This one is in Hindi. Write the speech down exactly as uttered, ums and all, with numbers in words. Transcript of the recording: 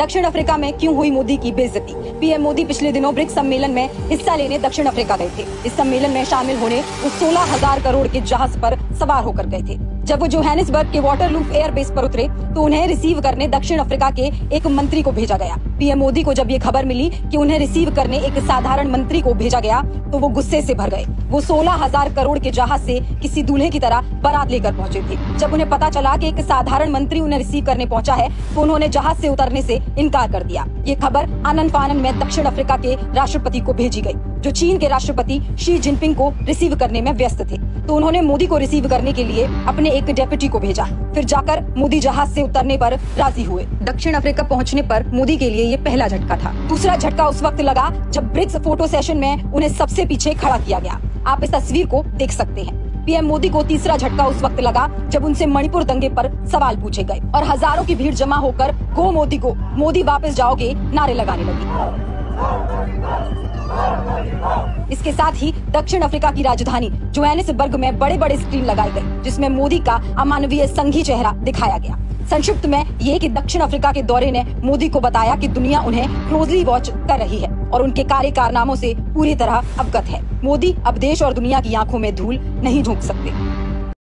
दक्षिण अफ्रीका में क्यों हुई मोदी की बेइज्जती। पीएम मोदी पिछले दिनों ब्रिक्स सम्मेलन में हिस्सा लेने दक्षिण अफ्रीका गए थे। इस सम्मेलन में शामिल होने वो सोलह हजार करोड़ के जहाज पर सवार होकर गए थे। जब वो जोहानिसबर्ग के वाटरलूफ एयरबेस पर उतरे तो उन्हें रिसीव करने दक्षिण अफ्रीका के एक मंत्री को भेजा गया। पीएम मोदी को जब ये खबर मिली कि उन्हें रिसीव करने एक साधारण मंत्री को भेजा गया तो वो गुस्से से भर गए। वो सोलह हजार करोड़ के जहाज से किसी दूल्हे की तरह बारात लेकर पहुंचे थे। जब उन्हें पता चला कि एक साधारण मंत्री उन्हें रिसीव करने पहुंचा है तो उन्होंने जहाज से उतरने से इनकार कर दिया। ये खबर आनन फानन में दक्षिण अफ्रीका के राष्ट्रपति को भेजी गई, जो चीन के राष्ट्रपति शी जिनपिंग को रिसीव करने में व्यस्त थे। तो उन्होंने मोदी को रिसीव करने के लिए अपने एक डेप्यूटी को भेजा। फिर जाकर मोदी जहाज से उतरने पर राजी हुए। दक्षिण अफ्रीका पहुंचने पर मोदी के लिए ये पहला झटका था। दूसरा झटका उस वक्त लगा जब ब्रिक्स फोटो सेशन में उन्हें सबसे पीछे खड़ा किया गया। आप इस तस्वीर को देख सकते हैं। पीएम मोदी को तीसरा झटका उस वक्त लगा जब उनसे मणिपुर दंगे पर सवाल पूछे गए और हजारों की भीड़ जमा होकर गो मोदी गो, मोदी वापस जाओगे नारे लगाने लगी। इसके साथ ही दक्षिण अफ्रीका की राजधानी जोहानिसबर्ग में बड़े बड़े स्क्रीन लगाए गए, जिसमें मोदी का अमानवीय संघी चेहरा दिखाया गया। संक्षिप्त में ये कि दक्षिण अफ्रीका के दौरे ने मोदी को बताया कि दुनिया उन्हें क्लोजली वॉच कर रही है और उनके कार्य कारनामों से पूरी तरह अवगत है। मोदी अब देश और दुनिया की आंखों में धूल नहीं झोंक सकते।